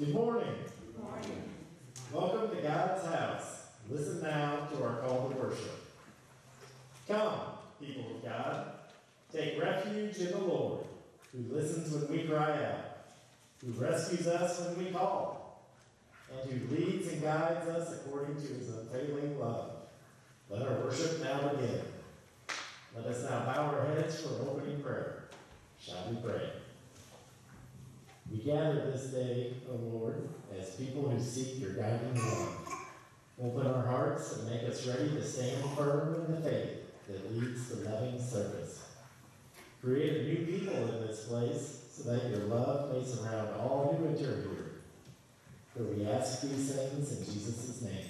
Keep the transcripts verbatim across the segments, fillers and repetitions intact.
Good morning. Good morning. Welcome to God's house. Listen now to our call to worship. Come, people of God, take refuge in the Lord, who listens when we cry out, who rescues us when we call, and who leads and guides us according to his unfailing love. Let our worship now begin. Let us now bow our heads for opening prayer. Shall we pray? We gather this day, O Lord, as people who seek your guiding love. Open our hearts and make us ready to stand firm in the faith that leads to loving service. Create a new people in this place so that your love may surround all who enter here. For we ask these things in Jesus' name.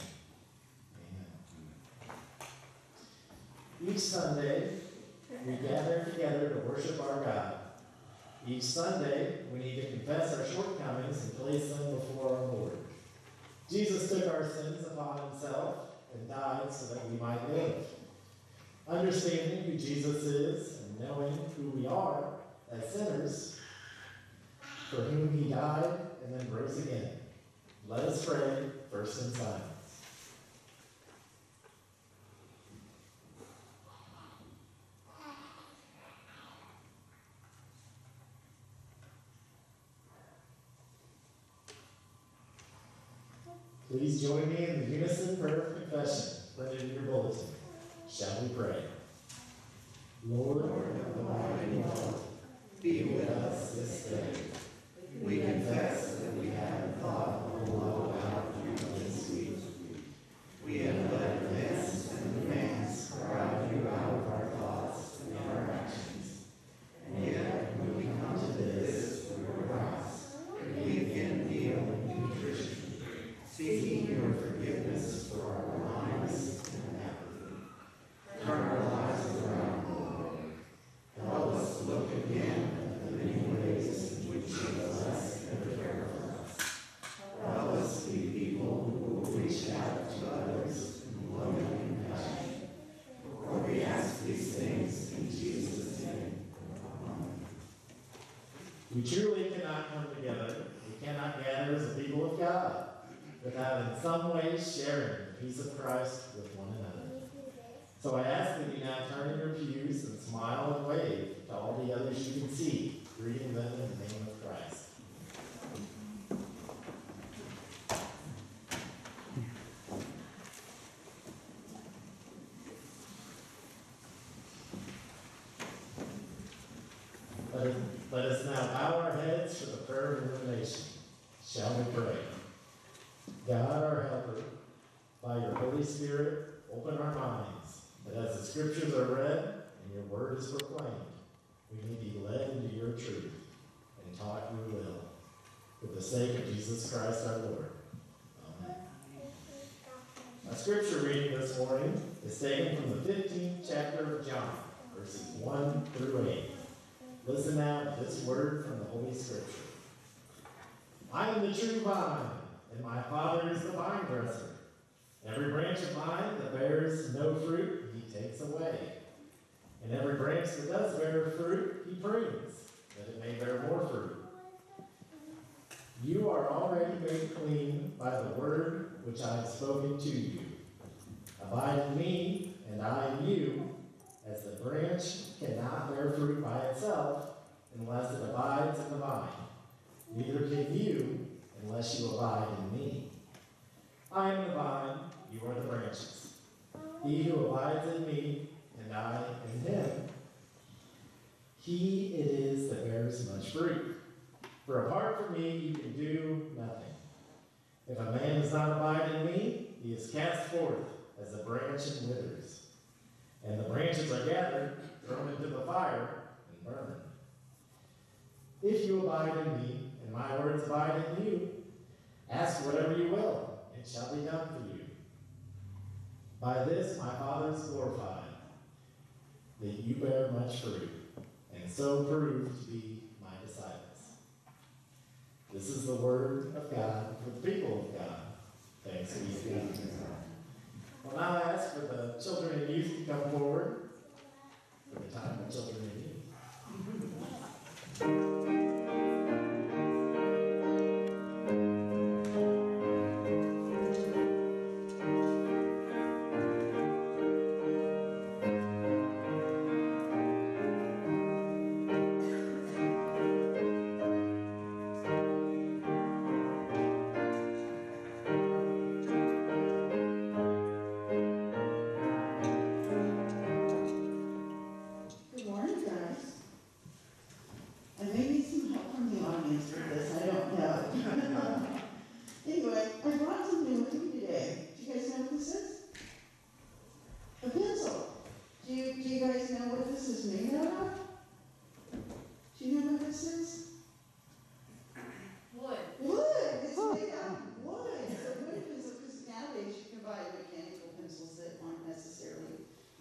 Amen. Each Sunday, we gather together to worship our God. Each Sunday, we need to confess our shortcomings and place them before our Lord. Jesus took our sins upon himself and died so that we might live. Understanding who Jesus is and knowing who we are as sinners, for whom he died and then rose again. Let us pray, first in silence. Please join me in the unison prayer of confession printed in your bulletin. Shall we pray? Lord, Lord of the mighty love, be with us this day. We confess that we have thought or love about you this week. We have let events and demands crowd you out of our thoughts and our actions. And yet, when we come to this through your house, we again feel contrition, seeking your forgiveness for our blindness and apathy. Turn our lives around, Lord. Help us to look again at the many ways in which you bless and care for us. Help us to be people who will reach out to others in loving compassion. For we ask these things in Jesus' name. Amen. We truly cannot come together. We cannot gather as a people of God without in some way sharing the peace of Christ with one another. So I ask that you now turn in your pews and smile and wave to all the others you can see, greeting them in the name of Christ. Let us, let us now bow our heads for the prayer of illumination. Shall we pray? God, our helper, by your Holy Spirit, open our minds, that as the Scriptures are read and your word is proclaimed, we may be led into your truth and taught your will, for the sake of Jesus Christ our Lord. Amen. Our Scripture reading this morning is taken from the fifteenth chapter of John, verses one through eight. Listen now to this word from the Holy Scripture. I am the true vine, and my Father is the vine dresser. Every branch of mine that bears no fruit, he takes away. And every branch that does bear fruit, he prunes, that it may bear more fruit. You are already made clean by the word which I have spoken to you. Abide in me, and I in you, as the branch cannot bear fruit by itself unless it abides in the vine. Neither can you unless you abide in me. I am the vine, you are the branches. He who abides in me, and I in him, he it is that bears much fruit. For apart from me, you can do nothing. If a man does not abide in me, he is cast forth as a branch and withers. And the branches are gathered, thrown into the fire, and burned. If you abide in me, and my words abide in you, ask whatever you will, it shall be done for you. By this my Father is glorified, that you bear much fruit, and so prove to be my disciples. This is the word of God for the people of God. Thanks be to God. Well, now I ask for the children and youth to come forward for the time of children and youth.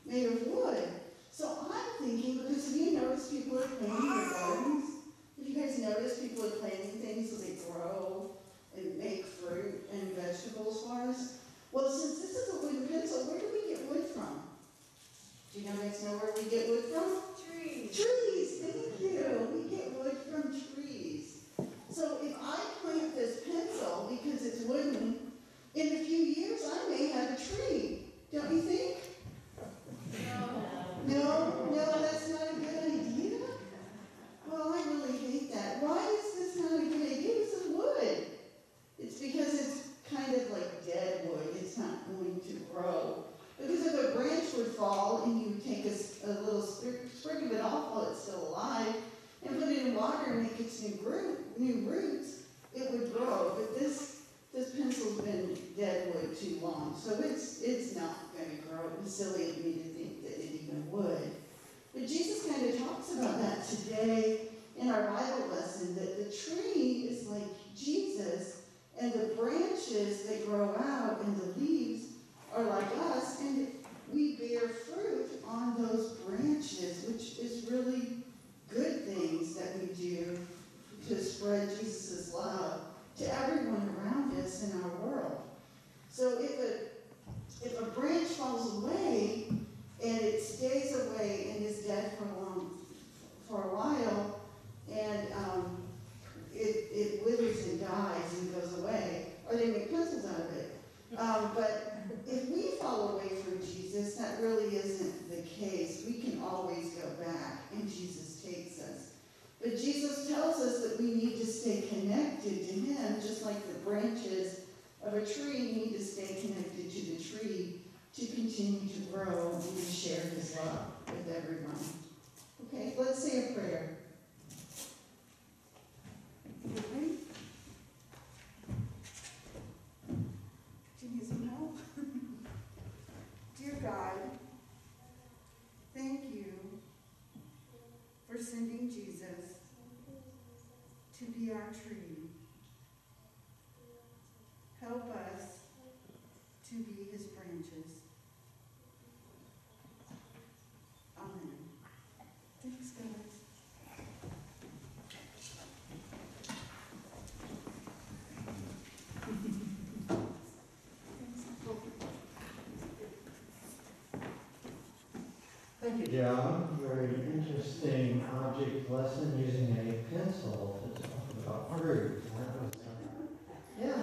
made of wood. So I'm thinking, because have you noticed people are planting their gardens? Have you guys noticed people are planting things so they grow and make fruit and vegetables for us? Well, since this is a wooden pencil, where do we get wood from? Do you guys know where we get wood from? Trees. Trees, thank you. We get wood from trees. So if I plant this pencil because it's wooden, in a few years I may have a tree. Don't you think? No. No, no, that's not a good idea. Well, I really hate that. Why is this not a good idea? This is wood. It's because it's kind of like dead wood. It's not going to grow. Because if a branch would fall and you take a, a little sprig, sprig of it off while it's still alive and put it in water and make its new, root, new roots, it would grow. But this this pencil's been dead wood too long, so it's it's not going to grow. It was silly of me to think that it even would. But Jesus kind of talks about that today in our Bible lesson, that the tree is like Jesus, and the branches that grow out and the leaves are like us, and we bear fruit on those branches, which is really good things that we do to spread Jesus' love to everyone around us in our world. So if a, if a branch falls away and it stays away and is dead for a long, for a while, and um, it, it withers and dies and goes away, or they make pencils out of it. Um, but if we fall away from Jesus, that really isn't the case. We can always go back, and Jesus takes us. But Jesus tells us that we need to stay connected to him, just like the branches of a tree need to stay connected to the tree to continue to grow and to share his love with everyone. Okay, let's say a prayer. Okay? Do you need some help? Dear God, thank you for sending Jesus to be our tree. Help us to be his branches. Amen. Thanks, guys. Thank you, John. Very interesting object lesson using a pencil to talk about fruit. That was, uh, yeah.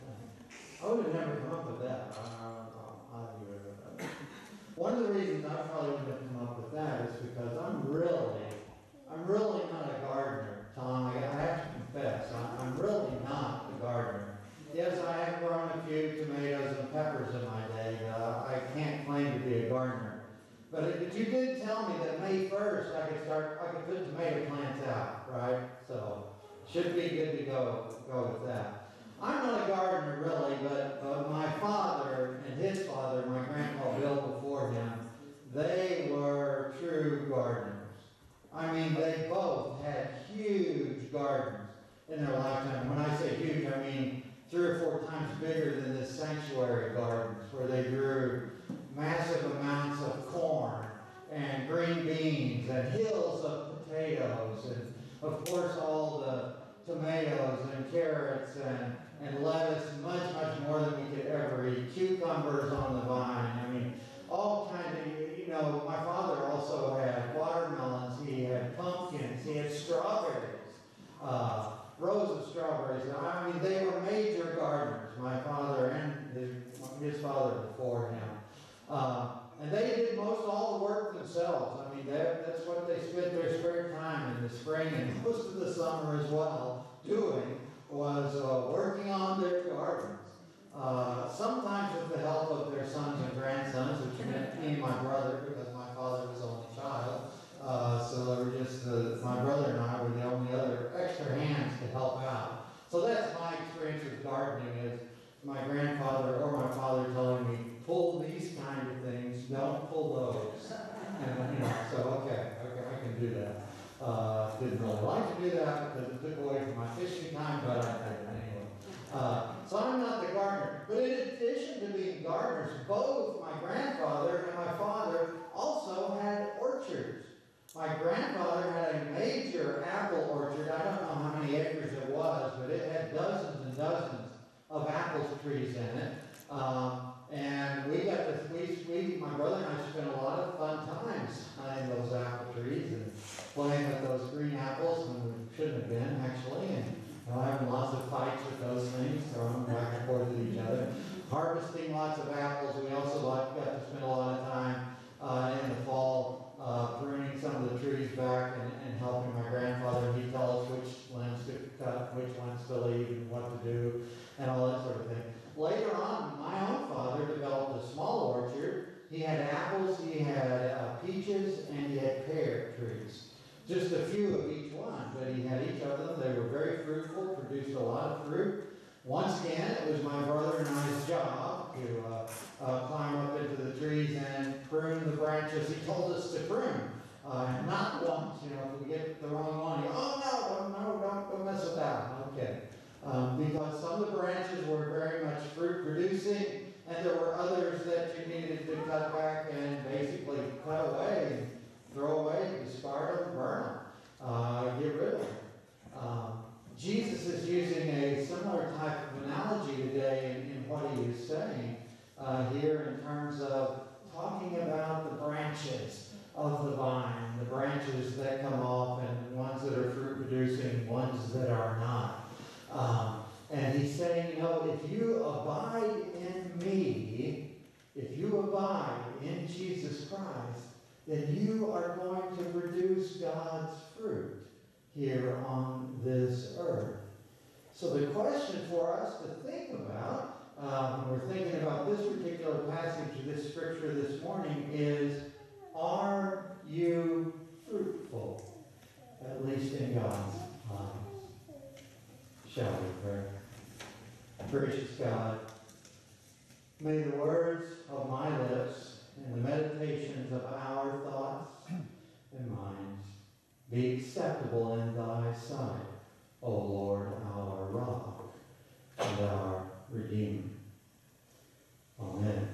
I would have never come up with that. I don't know how you would have done that. One of the reasons I probably wouldn't have come up with that is because I'm really, I'm really not a gardener, Tom. I have to confess, I'm, I'm really not a gardener. Yes, I have grown a few tomatoes and peppers in my day. Uh, I can't claim to be a gardener. But, but you did tell me that May first I could start, I could put tomato plants out, right? So, should be good to go, go with that. I'm not a gardener really, but uh, my father and his father, my grandpa Bill before him, they were true gardeners. I mean, they both had huge gardens in their lifetime. When I say huge, I mean three or four times bigger than the sanctuary gardens, where they grew massive amounts of corn and green beans and hills of potatoes and, of course, all the tomatoes and carrots and, and lettuce, much, much more than we could ever eat, cucumbers on the vine. I mean, all kind of, you know, my father also had watermelons, he had pumpkins, he had strawberries, uh, rows of strawberries. I mean, they were major gardeners, my father and his, his father before him. Uh, and they did most all the work themselves. I mean, that, that's what they spent their spare time in the spring and most of the summer as well doing, was uh, working on their gardens. Uh, sometimes with the help of their sons and grandsons, which meant me and my brother, because my father was the only child. Uh, so they were just, uh, my brother and I were the only other extra hands to help out. So that's my experience with gardening, is my grandfather or my father telling me, pull these kind of things, don't pull those. And, you know, so okay, okay, I can do that. Uh, didn't really like to do that because it took away from my fishing time, but I did it anyway. Uh, so I'm not the gardener. But in addition to being gardeners, both my grandfather and my father trees in it. Um, and we got to, we, we, my brother and I spent a lot of fun times climbing those apple trees and playing with those green apples when we shouldn't have been, actually, and you know, having lots of fights with those things, throwing them back and forth at each other. Harvesting lots of apples. We also got to spend a lot of time uh, in the fall uh, pruning some of the trees back and, and helping my grandfather. He'd tell us which limbs to cut, which ones to leave, and what to do, and all that sort of thing. Later on, my own father developed a small orchard. He had apples, he had uh, peaches, and he had pear trees. Just a few of each one, but he had each of them. They were very fruitful, produced a lot of fruit. Once again, it was my brother and I's job to uh, uh, climb up into the trees and prune the branches he told us to prune. Uh, not once, you know, if we get the wrong one, you go, oh no, no, no, don't, don't mess with that. Okay. Um, because some of the branches were very much fruit producing, and there were others that you needed to cut back and basically cut away, and throw away, discard them, burn them, uh, get rid of them. Um, Jesus is using a similar type of analogy today in, in what he is saying uh, here in terms of talking about the branches of the vine, the branches that come off and ones that are fruit producing, ones that are not. Um, and he's saying, you know, if you abide in me, if you abide in Jesus Christ, then you are going to produce God's fruit here on this earth. So the question for us to think about, um, when we're thinking about this particular passage of this scripture this morning is, are you fruitful, at least in God's eyes? Shall we pray? Gracious God, may the words of my lips and the meditations of our thoughts and minds be acceptable in thy sight, O Lord, our rock and our Redeemer. Amen.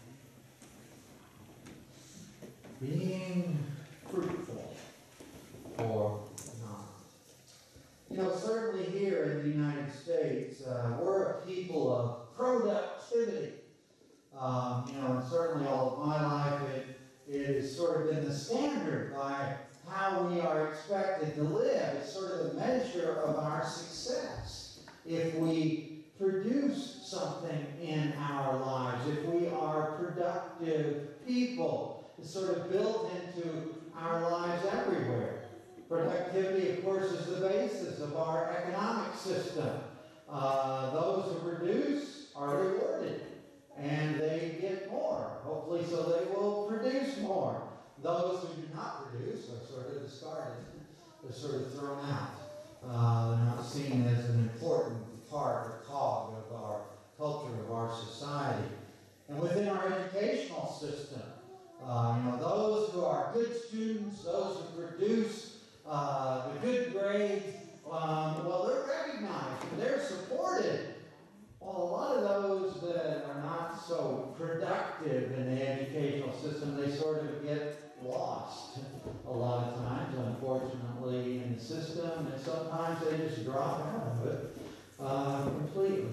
Being fruitful or not. You know, certainly here in the United States, uh, we're a people of productivity. Um, you know, and certainly all of my life, it, it has sort of been the standard by how we are expected to live. It's sort of the measure of our success. If we produce something in our lives, if we are productive people, it's sort of built into our lives everywhere. Productivity, of course, is the basis of our economic system. Uh, those who produce are rewarded, and they get more, hopefully, so they will produce more. Those who do not produce are sort of discarded. They're sort of thrown out. Uh, they're not seen as an important part or cog of our culture, of our society. And within our educational system, uh, you know, those who are good students, those who produce uh, the good grades, um, well, they're recognized and they're supported. Well, a lot of those that are not so productive in the educational system, they sort of get lost a lot of times, unfortunately, in the system, and sometimes they just drop out of it uh, completely.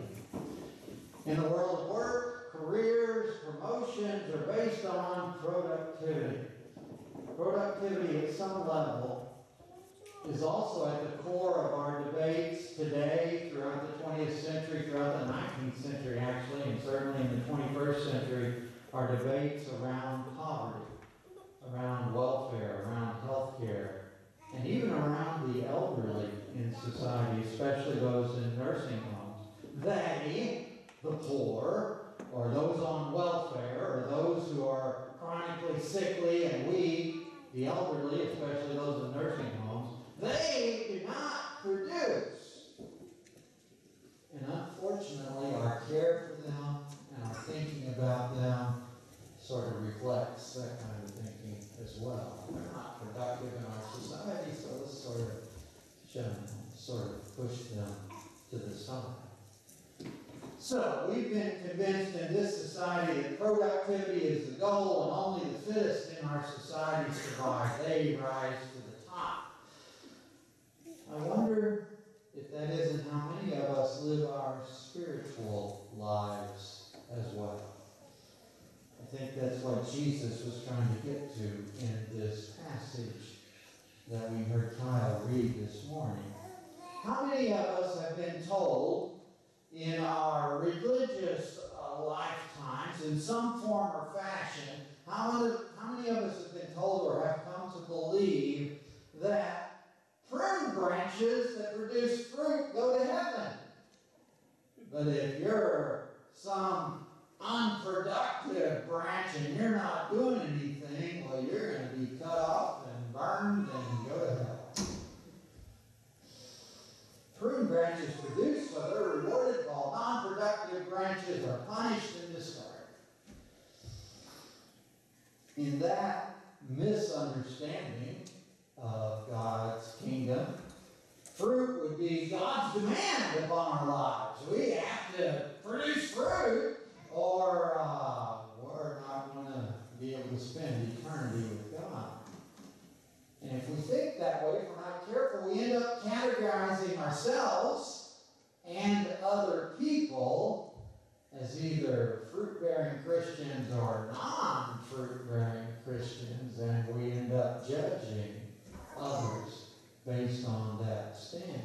In the world of work, careers, promotions are based on productivity. Productivity at some level is also at the core of our debates today, throughout the twentieth century, throughout the nineteenth century actually, and certainly in the twenty-first century, our debates around poverty, around welfare, around health care, and even around the elderly in society, especially those in nursing homes. They, the poor, or those on welfare, or those who are chronically sickly and weak, the elderly, especially those in nursing homes, they do not produce. And unfortunately, our care for them and our thinking about them sort of reflects that kind of thinking as well. They're not productive in our society, so let's sort of, sort of push them to the side. So, we've been convinced in this society that productivity is the goal and only the fittest in our society survive. They rise to the top. I wonder if that isn't how many of us live our spiritual lives as well. I think that's what Jesus was trying to get to in this passage that we heard Kyle read this morning. How many of us have been told in our religious uh, lifetimes, in some form or fashion, how many, how many of us have been told or have come to believe that prune branches that produce fruit go to heaven? But if you're some unproductive branch and you're not doing anything, well, you're going to be cut off and burned and go to hell. Prune branches produce, so they're rewarded, while non-productive branches are punished and discarded. In that misunderstanding of God's kingdom, fruit would be God's demand upon our lives. We have to produce fruit, or uh, we're not going to be able to spend eternity with God. And if we think that way, if we're not careful, we end up categorizing ourselves and other people as either fruit-bearing Christians or non-fruit-bearing Christians, and we end up judging others based on that standard.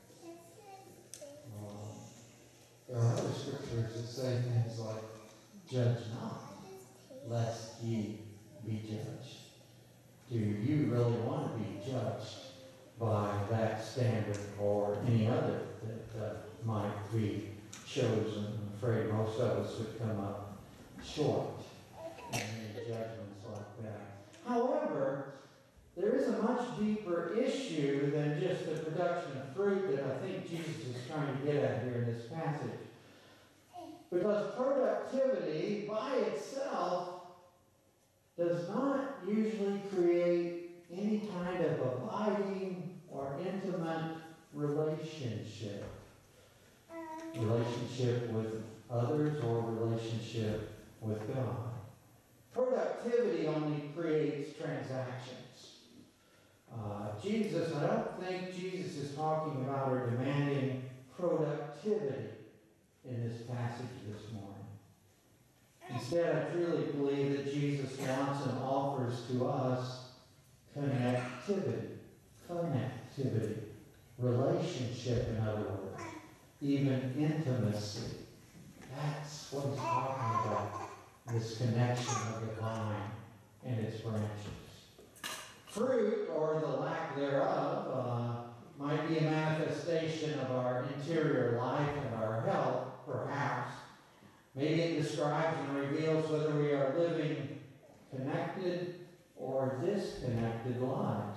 Um, there are other scriptures that say things like, "Judge not, lest ye be judged." Do you really want to be judged by that standard or any other that uh, might be chosen? I'm afraid most of us would come up short in any judgments like that. However, there is a much deeper issue than just the production of fruit that I think Jesus is trying to get at here in this passage. Because productivity by itself does not usually create any kind of abiding or intimate relationship. Relationship with others or relationship with God. Productivity only creates transactions. Uh, Jesus, I don't think Jesus is talking about or demanding productivity in this passage this morning. Instead, I truly believe that Jesus wants and offers to us connectivity. Connectivity. Relationship, in other words. Even intimacy. That's what he's talking about. This connection of the vine and its branches. Fruit, or the lack thereof, uh, might be a manifestation of our interior life and our health, perhaps. Maybe it describes and reveals whether we are living connected or disconnected lives.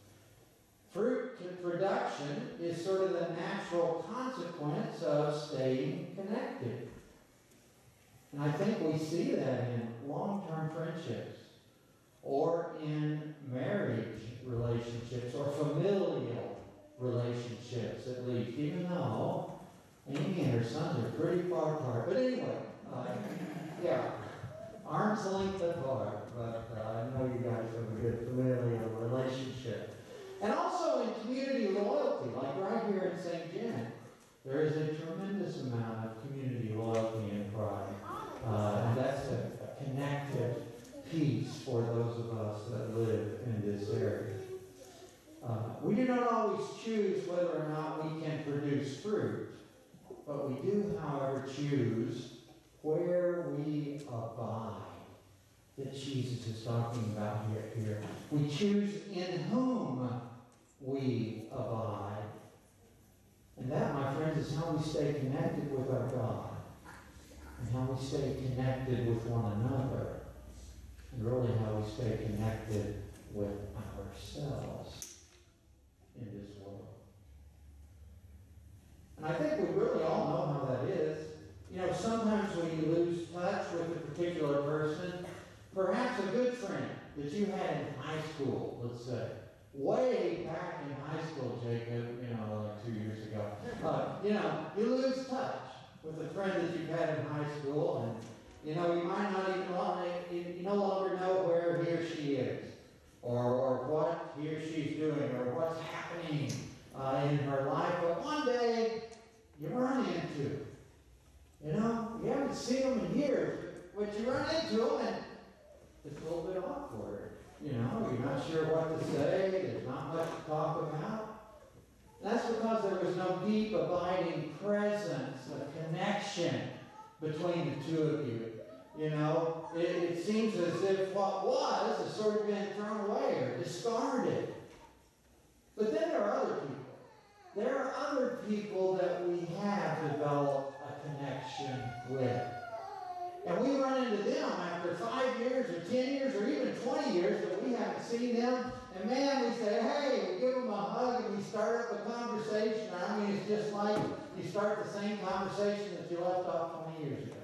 Fruit production is sort of the natural consequence of staying connected. And I think we see that in long-term friendships, or in marriage relationships, or familial relationships at least, even though Amy and her sons are pretty far apart. But anyway, uh, yeah, arm's length apart, but uh, I know you guys have a good familial relationship. And also in community loyalty, like right here in Saint Jen, there is a tremendous amount of community loyalty in Pride. Uh, and that's a, a connected piece for those of us that live in this area. Uh, we do not always choose whether or not we can produce fruit. But we do, however, choose where we abide, that Jesus is talking about here. here. We choose in whom we abide. And that, my friends, is how we stay connected with our God. And how we stay connected with one another. And really how we stay connected with ourselves in this world. And I think we really all know how that is. You know, sometimes when you lose touch with a particular person, perhaps a good friend that you had in high school, let's say, way back in high school, Jacob, you know, like two years ago. Uh, you know, you lose touch with a friend that you've had in high school, and, you know, you might not even want to, you no longer know where he or she is, or, or what he or she's doing, or what's happening uh, in her life. But one day, you run into, you know, you run into them and it's a little bit awkward. You know, you're not sure what to say. There's not much to talk about. And that's because there was no deep, abiding presence, a connection between the two of you. You know, it, it seems as if what was has sort of been thrown away or discarded. But then there are other people. There are other people that we have developed a connection with. And we run into them after five years or ten years or even twenty years that we haven't seen them. And man, we say, hey, we give them a hug and we start up a conversation. I mean, it's just like you start the same conversation that you left off twenty years ago.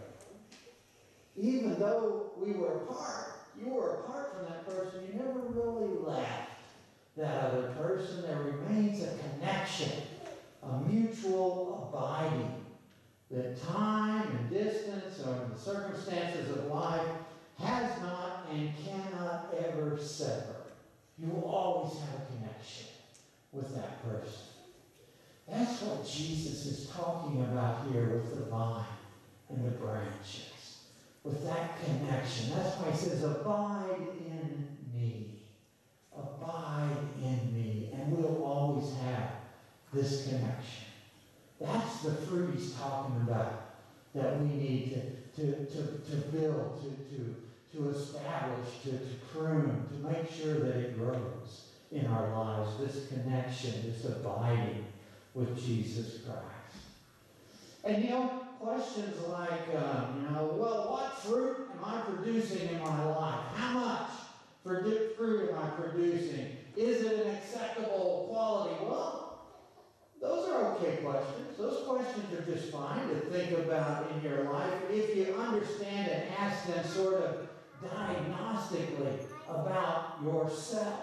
Even though we were apart, you were apart from that person, you never really left that other person. There remains a connection, a mutual abiding, that time and distance or the circumstances of life has not and cannot ever sever. You will always have a connection with that person. That's what Jesus is talking about here with the vine and the branches. With that connection. That's why he says, abide in me. Abide in me. And we'll always have this connection. That's the fruit he's talking about that we need to, to, to, to build, to, to, to establish, to, to prune, to make sure that it grows in our lives. This connection, this abiding with Jesus Christ. And you know, questions like, um, you know, well, what fruit am I producing in my life? How much fruit am I producing? Is it an acceptable quality? Well, those are okay questions. Those questions are just fine to think about in your life if you understand and ask them sort of diagnostically about yourself.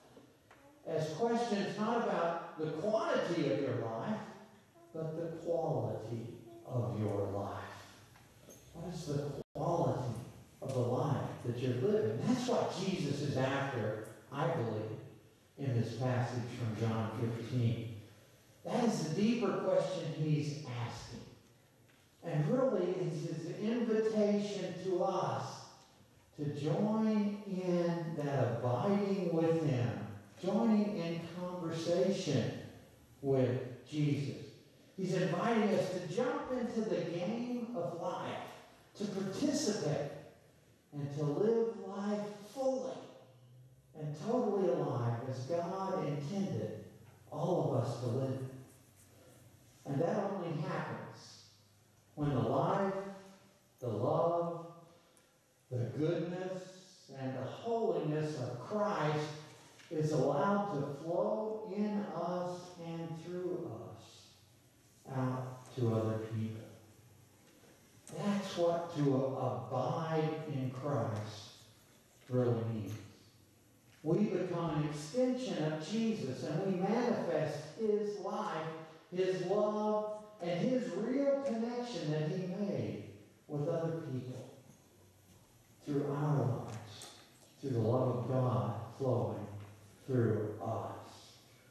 As questions not about the quantity of your life, but the quality of your life. What is the quality of the life that you're living? That's what Jesus is after, I believe, in this passage from John fifteen. That is the deeper question he's asking. And really, it's his invitation to us to join in that abiding with him, joining in conversation with Jesus. He's inviting us to jump into the game of life, to participate, and to live life fully and totally alive as God intended all of us to live. And that only happens when the life, the love, the goodness, and the holiness of Christ is allowed to flow in us and through us out to other people. That's what to abide in Christ really means. We become an extension of Jesus, and we manifest his life, his love, and his real connection that he made with other people through our lives, through the love of God flowing through us.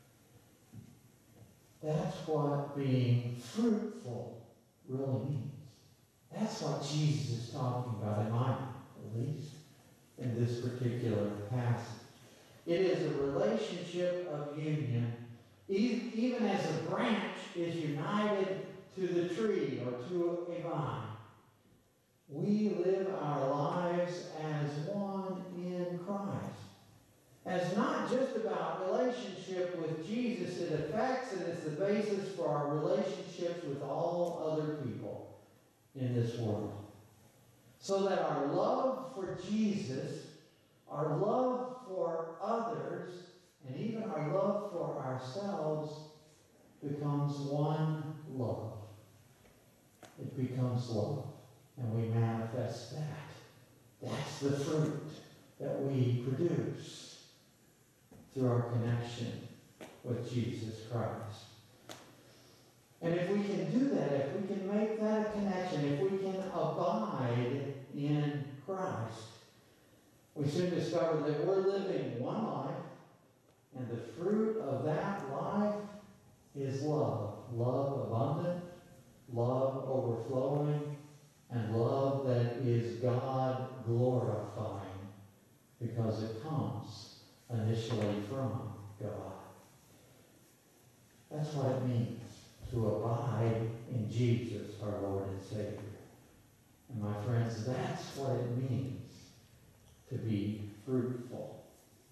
That's what being fruitful really means. That's what Jesus is talking about in my mind, at least in this particular passage. It is a relationship of union, even as a branch is united to the tree or to a vine. We live our lives as one in Christ. As not just about relationship with Jesus, it affects and is the basis for our relationships with all other people in this world. So that our love for Jesus, our love for others, and even our love for ourselves becomes one love. It becomes love. And we manifest that. That's the fruit that we produce through our connection with Jesus Christ. And if we can do that, if we can make that a connection, if we can abide in Christ, we soon discover that we're living one life, and the fruit of that life is love. Love abundant, love overflowing, and love that is God glorifying because it comes initially from God. That's what it means to abide in Jesus, our Lord and Savior. And my friends, that's what it means to be fruitful.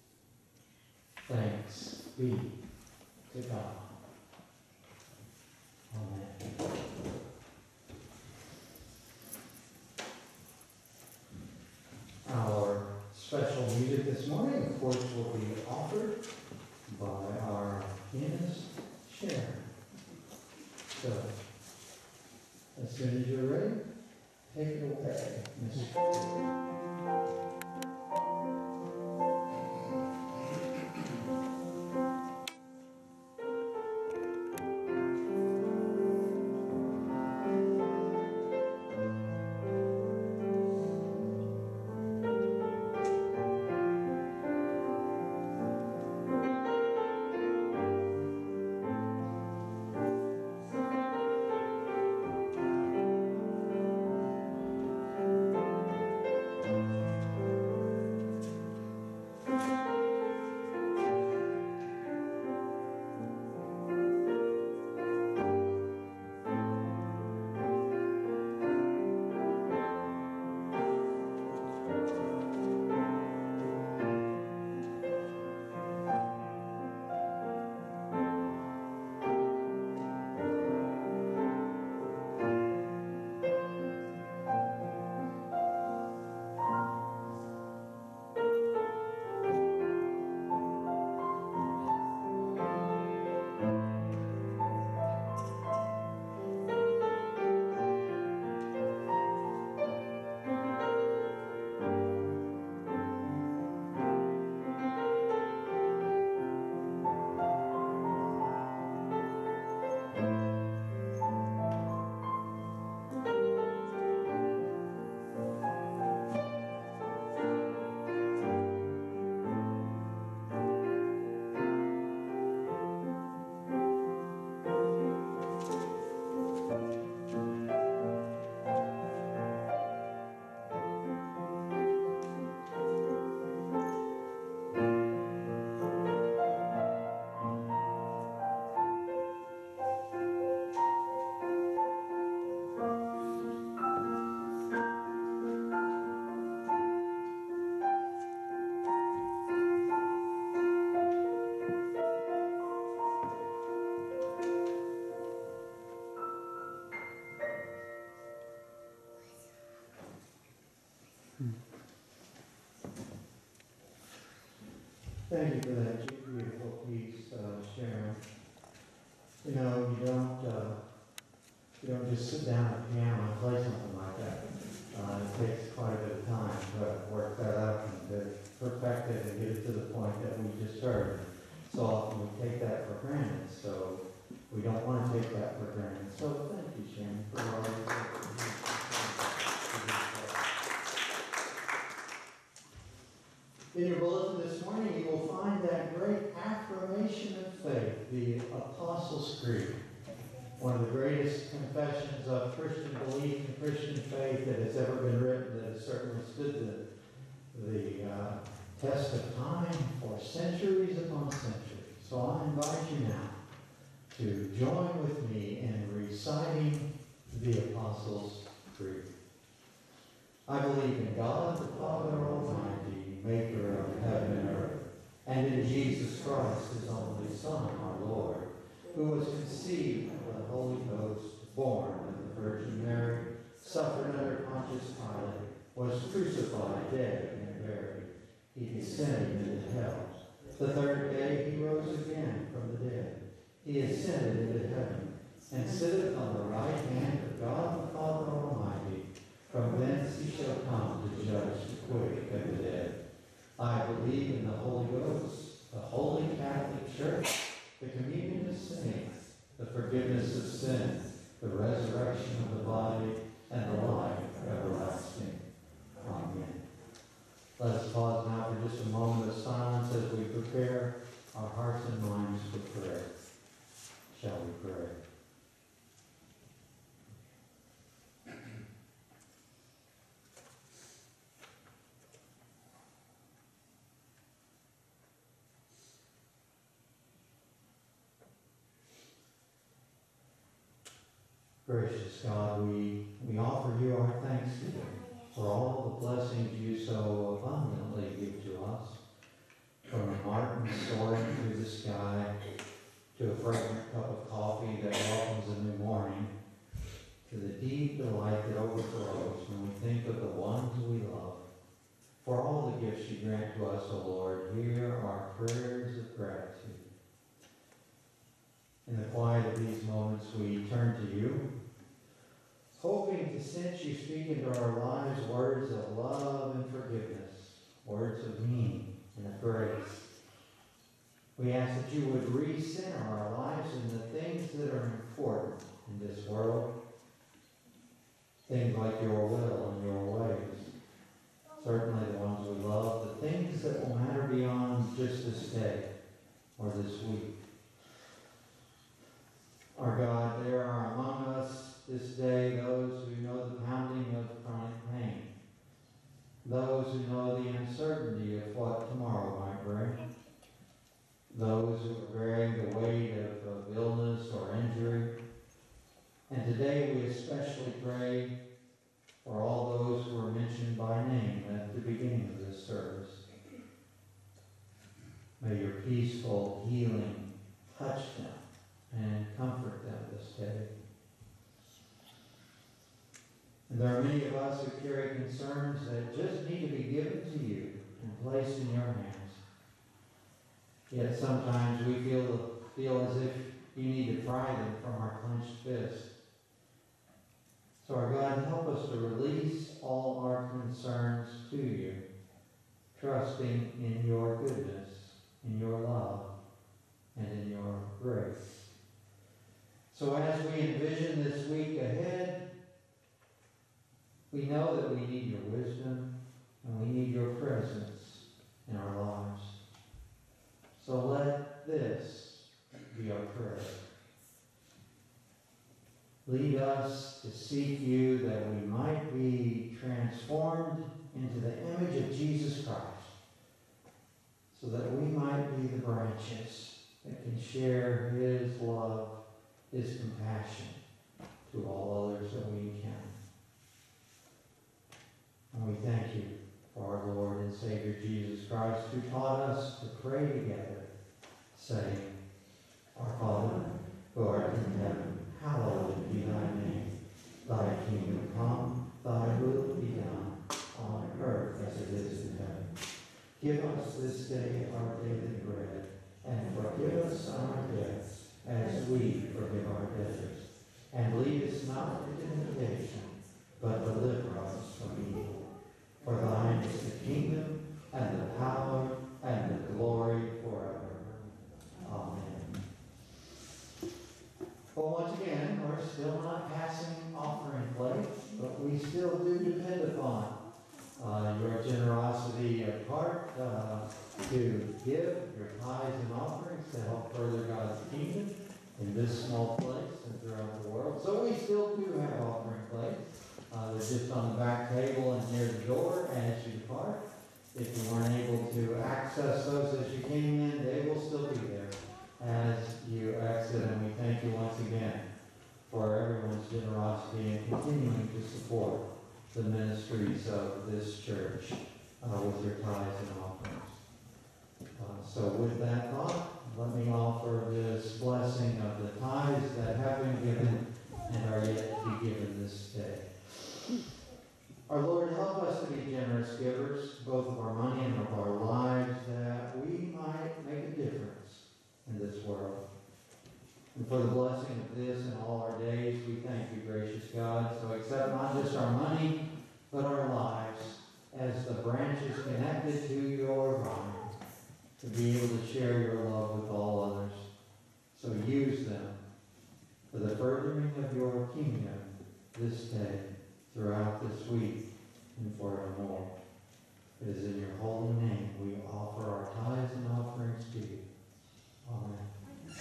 Thanks be to God. Amen. Our special music this morning, of course, will be offered by our pianist, Sharon. So, as soon as you're ready, take it away, Miss Thank you for that beautiful piece, uh, Sharon. You know, you don't uh, you don't just sit down at the piano and play something like that. Uh, it takes quite a bit of time to work that up and to perfect it and get it to the point that we just heard. So often we take that for granted, so we don't want to take that for granted. So thank you, Sharon, for all your work. In your bulletin this morning, you will find that great affirmation of faith, the Apostles' Creed, one of the greatest confessions of Christian belief and Christian faith that has ever been written, that has certainly stood the, the uh, test of time for centuries upon centuries. So I invite you now to join with me in reciting the Apostles' Creed. I believe in God, the Father Almighty, maker of heaven and earth, and in Jesus Christ, his only Son, our Lord, who was conceived of the Holy Ghost, born of the Virgin Mary, suffered under Pontius Pilate, was crucified, dead, and buried. He descended into hell. The third day he rose again from the dead. He ascended into heaven, and sitteth on the right hand of God the Father Almighty. From thence he shall come to judge the quick and the dead. I believe in the Holy Ghost, the Holy Catholic Church, the communion of saints, the forgiveness of sins, the resurrection of the body, and the life everlasting. Amen. Let us pause now for just a moment of silence as we prepare our hearts and minds for prayer. Shall we pray? Gracious God, we, we offer you our thanks today for all the blessings you so abundantly give to us. From the martin soaring through the sky to a fragrant cup of coffee that welcomes a new morning, to the deep delight that overflows when we think of the ones we love. For all the gifts you grant to us, O Lord, hear our prayers of gratitude. In the quiet of these moments, we turn to you, hoping to sense you speak into our lives words of love and forgiveness, words of meaning and of grace. We ask that you would recenter our lives in the things that are important in this world, things like your will and your ways, certainly the ones we love, the things that will matter beyond just this day or this week. Our God, there are among us this day those who know the pounding of chronic pain, those who know the uncertainty of what tomorrow might bring, those who are bearing the weight of, of illness or injury. And today we especially pray for all those who are mentioned by name at the beginning of this service. May your peaceful healing touch them and comfort them this day. And there are many of us who carry concerns that just need to be given to you and placed in your hands. Yet sometimes we feel, feel as if you need to pry them from our clenched fist. So our God, help us to release all our concerns to you, trusting in your goodness, in your love, and in your grace. So as we envision this week ahead, we know that we need your wisdom and we need your presence in our lives. So let this be our prayer. Lead us to seek you that we might be transformed into the image of Jesus Christ, so that we might be the branches that can share his love, his compassion to all others that we encounter. And we thank you for our Lord and Savior Jesus Christ, who taught us to pray together, saying, Our Father, who art in heaven, hallowed be thy name. Thy kingdom come, thy will be done, on earth as it is in heaven. Give us this day our daily bread, and forgive us our debts, as we forgive our debtors. And lead us not into temptation, but deliver us from evil. For thine is the kingdom, and the power, and the glory forever. Amen. Well, once again, we're still not passing offering plates, but we still do depend upon uh, your generosity of heart uh, to give your tithes and offerings to help further God's kingdom in this small place and throughout the world. So we still do have offering plates. Uh, they're just on the back table and near the door as you depart. If you weren't able to access those as you came in, they will still be there as you exit. And we thank you once again for everyone's generosity and continuing to support the ministries of this church uh, with your tithes and offerings. Uh, so with that thought, let me offer this blessing of the tithes that have been given and are yet to be given this day. Our Lord, help us to be generous givers, both of our money and of our lives, that we might make a difference in this world. And for the blessing of this and all our days, we thank you, gracious God. So accept not just our money, but our lives as the branches connected to your vine, to be able to share your love with all others. So use them for the furthering of your kingdom this day, throughout this week, and forevermore. It is in your holy name we offer our tithes and offerings to you. Amen.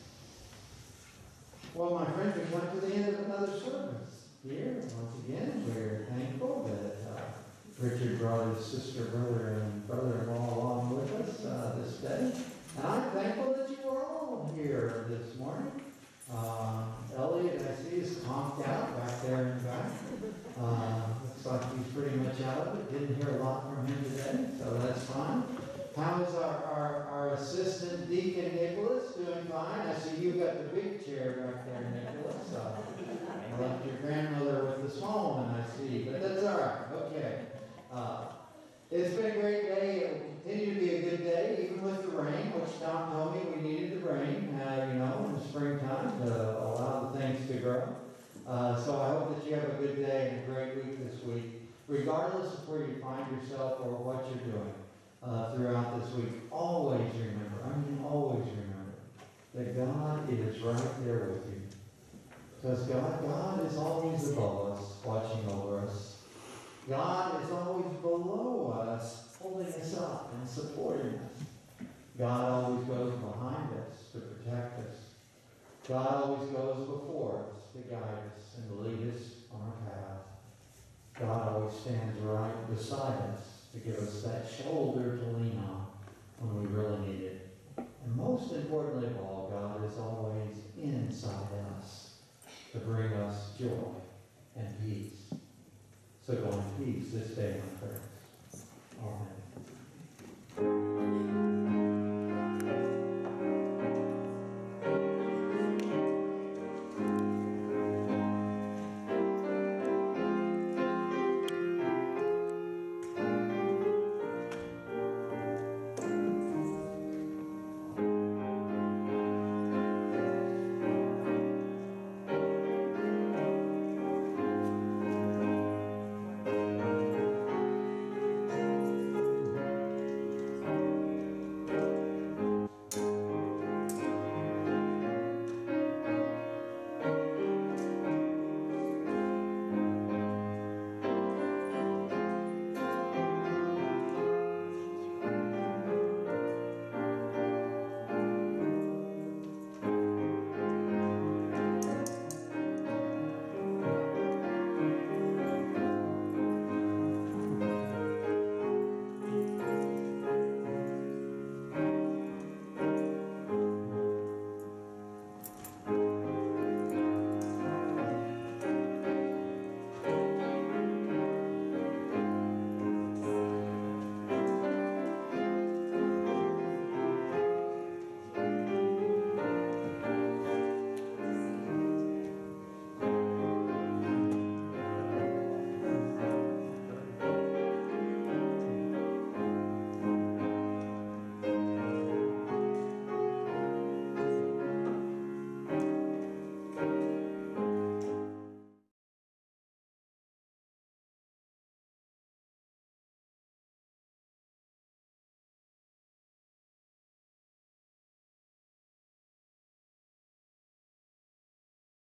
Well, my friends, we come to the end of another service here. Once again, we're thankful that uh, Richard brought his sister, brother, and brother-in-law along with us uh, this day. And I'm thankful that you are all here this morning. Uh, Elliot, I see, is conked out back there in the back. Uh, looks like he's pretty much out of it. Didn't hear a lot from him today, so that's fine. How is our, our, our assistant Deacon Nicholas doing? Fine. I see you got the big chair back there, Nicholas. Uh, I left your grandmother with the small one, I see, but that's all right. Okay. Uh, it's been a great day. It will continue to be a good day, even with the rain, which Tom told me we needed the rain, uh, you know, in the springtime to allow the things to grow. Uh, so I hope that you have a good day and a great week this week, regardless of where you find yourself or what you're doing uh, throughout this week. Always remember, I mean always remember, that God is right there with you. Because God, God is always above us, watching over us. God is always below us, holding us up and supporting us. God always goes behind us to protect us. God always goes before us to guide us and to lead us on our path. God always stands right beside us to give us that shoulder to lean on when we really need it. And most importantly of all, God is always inside us to bring us joy and peace. So go in peace this day, my friend.